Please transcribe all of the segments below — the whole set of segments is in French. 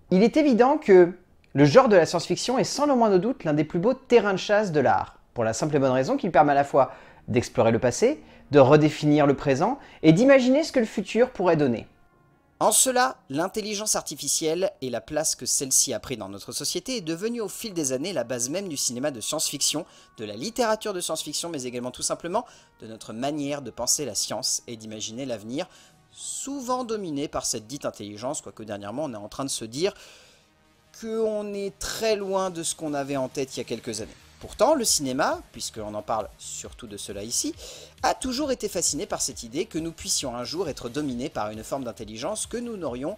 Il est évident que le genre de la science-fiction est sans le moindre doute l'un des plus beaux terrains de chasse de l'art, pour la simple et bonne raison qu'il permet à la fois d'explorer le passé, de redéfinir le présent et d'imaginer ce que le futur pourrait donner. En cela, l'intelligence artificielle et la place que celle-ci a pris dans notre société est devenue au fil des années la base même du cinéma de science-fiction, de la littérature de science-fiction, mais également tout simplement de notre manière de penser la science et d'imaginer l'avenir, souvent dominé par cette dite intelligence, quoique dernièrement on est en train de se dire qu'on est très loin de ce qu'on avait en tête il y a quelques années. Pourtant, le cinéma, puisqu'on en parle surtout de cela ici, a toujours été fasciné par cette idée que nous puissions un jour être dominés par une forme d'intelligence que nous n'aurions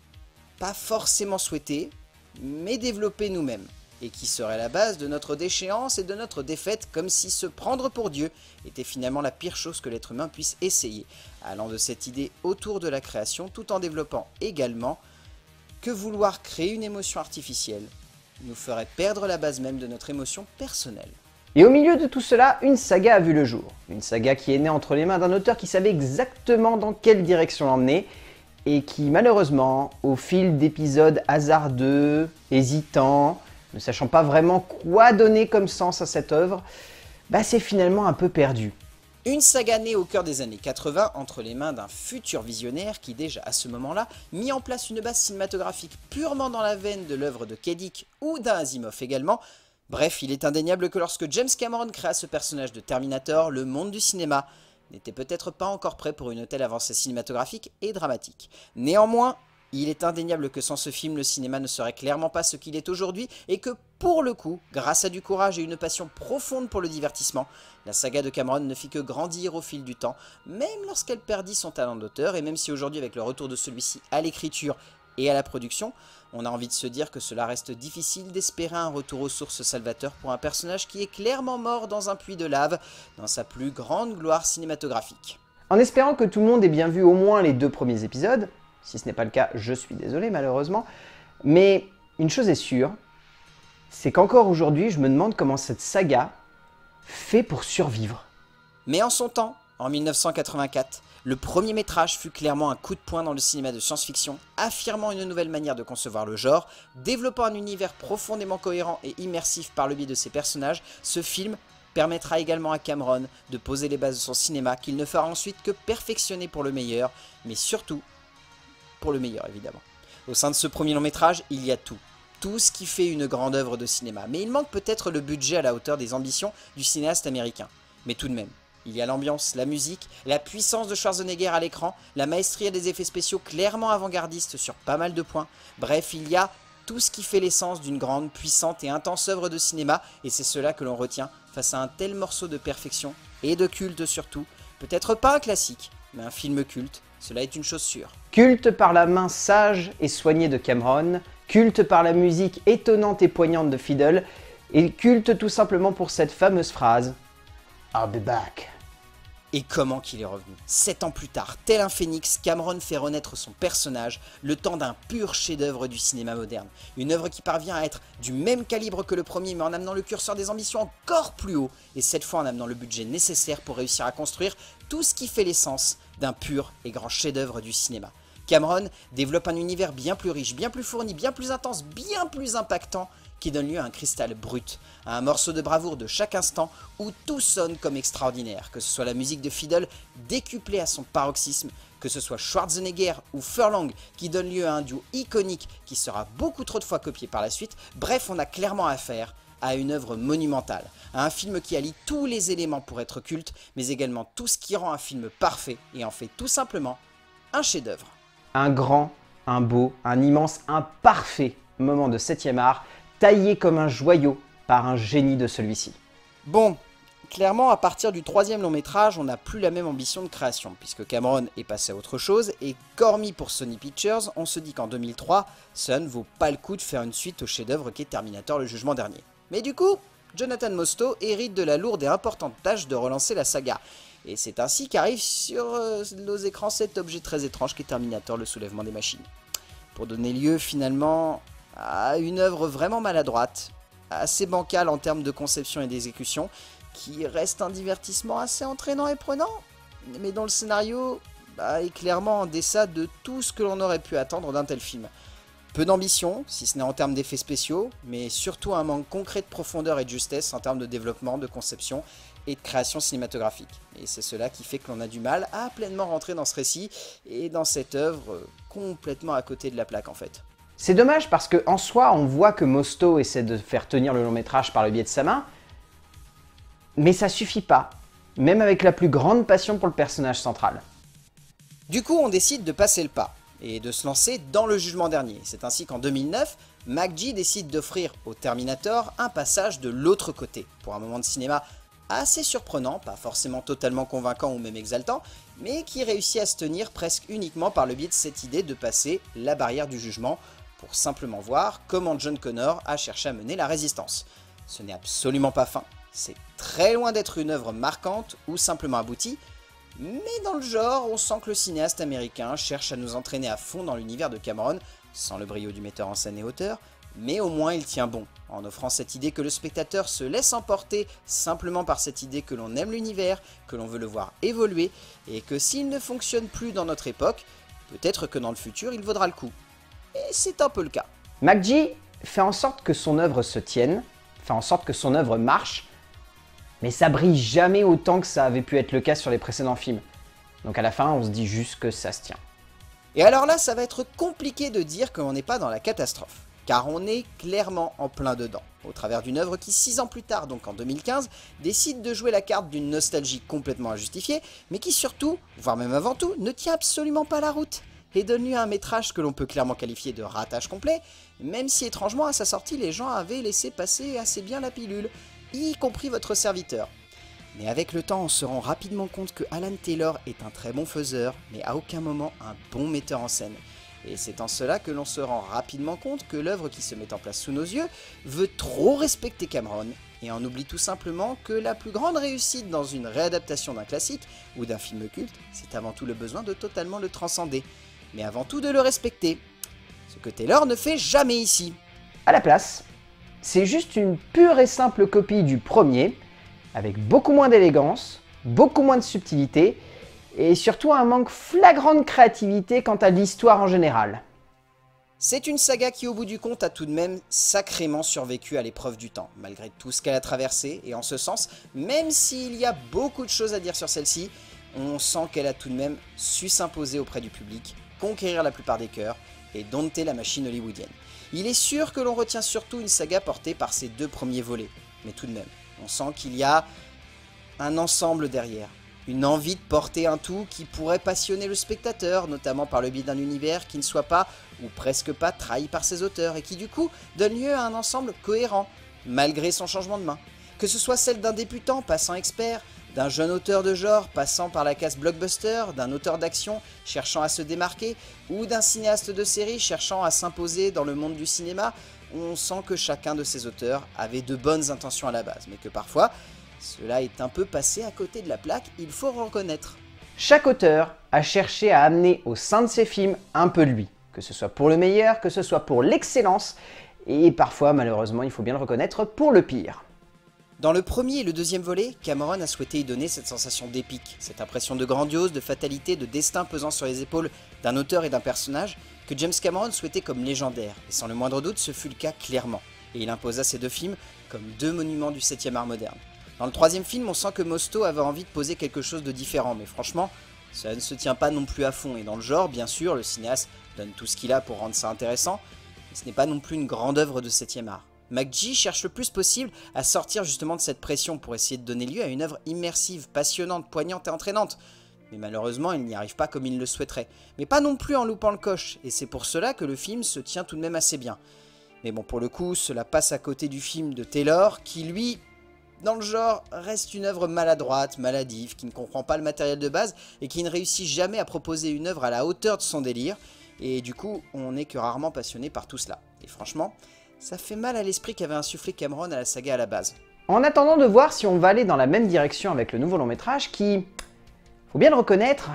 pas forcément souhaité, mais développée nous-mêmes, et qui serait la base de notre déchéance et de notre défaite, comme si se prendre pour Dieu était finalement la pire chose que l'être humain puisse essayer, allant de cette idée autour de la création, tout en développant également que vouloir créer une émotion artificielle nous ferait perdre la base même de notre émotion personnelle. Et au milieu de tout cela, une saga a vu le jour. Une saga qui est née entre les mains d'un auteur qui savait exactement dans quelle direction l'emmener et qui malheureusement, au fil d'épisodes hasardeux, hésitants, ne sachant pas vraiment quoi donner comme sens à cette œuvre, s'est finalement un peu perdu. Une saga née au cœur des années 80 entre les mains d'un futur visionnaire qui déjà à ce moment-là mit en place une base cinématographique purement dans la veine de l'œuvre de K. Dick ou d'un Asimov également. Bref, il est indéniable que lorsque James Cameron créa ce personnage de Terminator, le monde du cinéma n'était peut-être pas encore prêt pour une telle avancée cinématographique et dramatique. Néanmoins, il est indéniable que sans ce film, le cinéma ne serait clairement pas ce qu'il est aujourd'hui et que, pour le coup, grâce à du courage et une passion profonde pour le divertissement, la saga de Cameron ne fit que grandir au fil du temps, même lorsqu'elle perdit son talent d'auteur et même si aujourd'hui, avec le retour de celui-ci à l'écriture et à la production, on a envie de se dire que cela reste difficile d'espérer un retour aux sources salvateur pour un personnage qui est clairement mort dans un puits de lave, dans sa plus grande gloire cinématographique. En espérant que tout le monde ait bien vu au moins les 2 premiers épisodes, si ce n'est pas le cas, je suis désolé malheureusement, mais une chose est sûre, c'est qu'encore aujourd'hui, je me demande comment cette saga fait pour survivre. Mais en son temps, en 1984, le premier métrage fut clairement un coup de poing dans le cinéma de science-fiction, affirmant une nouvelle manière de concevoir le genre, développant un univers profondément cohérent et immersif par le biais de ses personnages. Ce film permettra également à Cameron de poser les bases de son cinéma qu'il ne fera ensuite que perfectionner pour le meilleur, mais surtout pour le meilleur évidemment. Au sein de ce premier long métrage, il y a tout. Tout ce qui fait une grande œuvre de cinéma. Mais il manque peut-être le budget à la hauteur des ambitions du cinéaste américain. Mais tout de même, il y a l'ambiance, la musique, la puissance de Schwarzenegger à l'écran, la maestria des effets spéciaux clairement avant-gardistes sur pas mal de points. Bref, il y a tout ce qui fait l'essence d'une grande, puissante et intense œuvre de cinéma. Et c'est cela que l'on retient face à un tel morceau de perfection et de culte surtout. Peut-être pas un classique, mais un film culte. Cela est une chose sûre. Culte par la main sage et soignée de Cameron, culte par la musique étonnante et poignante de Fiddle, et culte tout simplement pour cette fameuse phrase « I'll be back ». Et comment qu'il est revenu. 7 ans plus tard, tel un phénix, Cameron fait renaître son personnage, le temps d'un pur chef-d'œuvre du cinéma moderne. Une œuvre qui parvient à être du même calibre que le premier, mais en amenant le curseur des ambitions encore plus haut, et cette fois en amenant le budget nécessaire pour réussir à construire tout ce qui fait l'essence d'un pur et grand chef-d'œuvre du cinéma. Cameron développe un univers bien plus riche, bien plus fourni, bien plus intense, bien plus impactant, qui donne lieu à un cristal brut, à un morceau de bravoure de chaque instant où tout sonne comme extraordinaire, que ce soit la musique de Fiddle décuplée à son paroxysme, que ce soit Schwarzenegger ou Furlong qui donne lieu à un duo iconique qui sera beaucoup trop de fois copié par la suite. Bref, on a clairement affaire à une œuvre monumentale, à un film qui allie tous les éléments pour être culte, mais également tout ce qui rend un film parfait et en fait tout simplement un chef-d'œuvre. Un grand, un beau, un immense, un parfait moment de 7e art, taillé comme un joyau par un génie de celui-ci. Bon, clairement à partir du 3e long métrage, on n'a plus la même ambition de création, puisque Cameron est passé à autre chose, et hormis pour Sony Pictures, on se dit qu'en 2003, ça ne vaut pas le coup de faire une suite au chef-d'œuvre qu'est Terminator le Jugement Dernier. Mais du coup, Jonathan Mostow hérite de la lourde et importante tâche de relancer la saga. Et c'est ainsi qu'arrive sur nos écrans cet objet très étrange qu'est Terminator le Soulèvement des Machines. Pour donner lieu finalement à une œuvre vraiment maladroite, assez bancale en termes de conception et d'exécution, qui reste un divertissement assez entraînant et prenant, mais dont le scénario est clairement en deçà de tout ce que l'on aurait pu attendre d'un tel film. Peu d'ambition, si ce n'est en termes d'effets spéciaux, mais surtout un manque concret de profondeur et de justesse en termes de développement, de conception et de création cinématographique. Et c'est cela qui fait que l'on a du mal à pleinement rentrer dans ce récit et dans cette œuvre complètement à côté de la plaque en fait. C'est dommage parce qu'en soi, on voit que Mostow essaie de faire tenir le long métrage par le biais de sa main, mais ça suffit pas, même avec la plus grande passion pour le personnage central. Du coup, on décide de passer le pas et de se lancer dans le jugement dernier. C'est ainsi qu'en 2009, McG décide d'offrir au Terminator un passage de l'autre côté, pour un moment de cinéma assez surprenant, pas forcément totalement convaincant ou même exaltant, mais qui réussit à se tenir presque uniquement par le biais de cette idée de passer la barrière du jugement, pour simplement voir comment John Connor a cherché à mener la résistance. Ce n'est absolument pas fin, c'est très loin d'être une œuvre marquante ou simplement aboutie, mais dans le genre, on sent que le cinéaste américain cherche à nous entraîner à fond dans l'univers de Cameron, sans le brio du metteur en scène et auteur, mais au moins il tient bon, en offrant cette idée que le spectateur se laisse emporter simplement par cette idée que l'on aime l'univers, que l'on veut le voir évoluer, et que s'il ne fonctionne plus dans notre époque, peut-être que dans le futur il vaudra le coup. Et c'est un peu le cas. McG fait en sorte que son œuvre se tienne, fait en sorte que son œuvre marche, mais ça brille jamais autant que ça avait pu être le cas sur les précédents films. Donc à la fin, on se dit juste que ça se tient. Et alors là, ça va être compliqué de dire que l'on n'est pas dans la catastrophe, car on est clairement en plein dedans, au travers d'une œuvre qui 6 ans plus tard, donc en 2015, décide de jouer la carte d'une nostalgie complètement injustifiée, mais qui surtout, voire même avant tout, ne tient absolument pas la route, et donne lieu à un métrage que l'on peut clairement qualifier de ratage complet, même si étrangement à sa sortie les gens avaient laissé passer assez bien la pilule, y compris votre serviteur. Mais avec le temps on se rend rapidement compte que Alan Taylor est un très bon faiseur, mais à aucun moment un bon metteur en scène. Et c'est en cela que l'on se rend rapidement compte que l'œuvre qui se met en place sous nos yeux veut trop respecter Cameron, et en oublie tout simplement que la plus grande réussite dans une réadaptation d'un classique ou d'un film culte, c'est avant tout le besoin de totalement le transcender, mais avant tout de le respecter. Ce que Taylor ne fait jamais ici. À la place, c'est juste une pure et simple copie du premier, avec beaucoup moins d'élégance, beaucoup moins de subtilité, et surtout un manque flagrant de créativité quant à l'histoire en général. C'est une saga qui au bout du compte a tout de même sacrément survécu à l'épreuve du temps, malgré tout ce qu'elle a traversé, et en ce sens, même s'il y a beaucoup de choses à dire sur celle-ci, on sent qu'elle a tout de même su s'imposer auprès du public, conquérir la plupart des cœurs, et dompter la machine hollywoodienne. Il est sûr que l'on retient surtout une saga portée par ses 2 premiers volets, mais tout de même, on sent qu'il y a un ensemble derrière, une envie de porter un tout qui pourrait passionner le spectateur, notamment par le biais d'un univers qui ne soit pas, ou presque pas, trahi par ses auteurs, et qui du coup donne lieu à un ensemble cohérent, malgré son changement de main. Que ce soit celle d'un débutant passant expert, d'un jeune auteur de genre passant par la case blockbuster, d'un auteur d'action cherchant à se démarquer, ou d'un cinéaste de série cherchant à s'imposer dans le monde du cinéma, on sent que chacun de ces auteurs avait de bonnes intentions à la base, mais que parfois, cela est un peu passé à côté de la plaque, il faut reconnaître. Chaque auteur a cherché à amener au sein de ses films un peu de lui, que ce soit pour le meilleur, que ce soit pour l'excellence, et parfois, malheureusement, il faut bien le reconnaître, pour le pire. Dans le premier et le deuxième volet, Cameron a souhaité y donner cette sensation d'épique, cette impression de grandiose, de fatalité, de destin pesant sur les épaules d'un auteur et d'un personnage que James Cameron souhaitait comme légendaire, et sans le moindre doute ce fut le cas clairement, et il imposa ces 2 films comme 2 monuments du 7e art moderne. Dans le 3e film, on sent que Mostow avait envie de poser quelque chose de différent, mais franchement, ça ne se tient pas non plus à fond, et dans le genre, bien sûr, le cinéaste donne tout ce qu'il a pour rendre ça intéressant, mais ce n'est pas non plus une grande œuvre de 7e art. McG cherche le plus possible à sortir justement de cette pression pour essayer de donner lieu à une œuvre immersive, passionnante, poignante et entraînante. Mais malheureusement, il n'y arrive pas comme il le souhaiterait. Mais pas non plus en loupant le coche, et c'est pour cela que le film se tient tout de même assez bien. Mais bon, pour le coup, cela passe à côté du film de Taylor, qui lui, dans le genre, reste une œuvre maladroite, maladive, qui ne comprend pas le matériel de base, et qui ne réussit jamais à proposer une œuvre à la hauteur de son délire, et du coup, on n'est que rarement passionné par tout cela. Et franchement, ça fait mal à l'esprit qu'avait insufflé Cameron à la saga à la base. En attendant de voir si on va aller dans la même direction avec le nouveau long métrage qui, faut bien le reconnaître,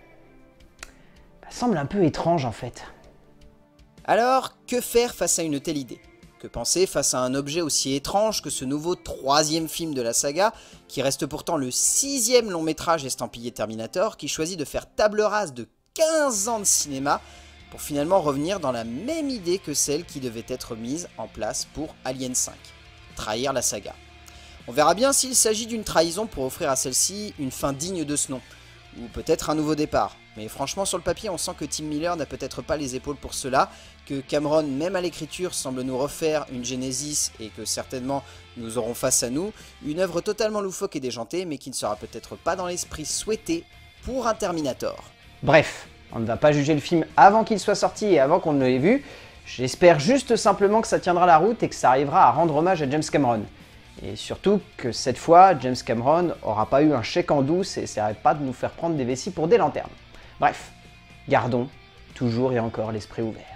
semble un peu étrange en fait. Alors, que faire face à une telle idée? Que penser face à un objet aussi étrange que ce nouveau 3e film de la saga, qui reste pourtant le 6e long métrage estampillé Terminator, qui choisit de faire table rase de 15 ans de cinéma pour finalement revenir dans la même idée que celle qui devait être mise en place pour Alien 5, trahir la saga. On verra bien s'il s'agit d'une trahison pour offrir à celle-ci une fin digne de ce nom, ou peut-être un nouveau départ. Mais franchement, sur le papier, on sent que Tim Miller n'a peut-être pas les épaules pour cela, que Cameron, même à l'écriture, semble nous refaire une Genesis et que certainement nous aurons face à nous une œuvre totalement loufoque et déjantée, mais qui ne sera peut-être pas dans l'esprit souhaité pour un Terminator. Bref, on ne va pas juger le film avant qu'il soit sorti et avant qu'on ne l'ait vu. J'espère juste simplement que ça tiendra la route et que ça arrivera à rendre hommage à James Cameron. Et surtout que cette fois, James Cameron aura pas eu un chèque en douce et essaierait pas de nous faire prendre des vessies pour des lanternes. Bref, gardons toujours et encore l'esprit ouvert.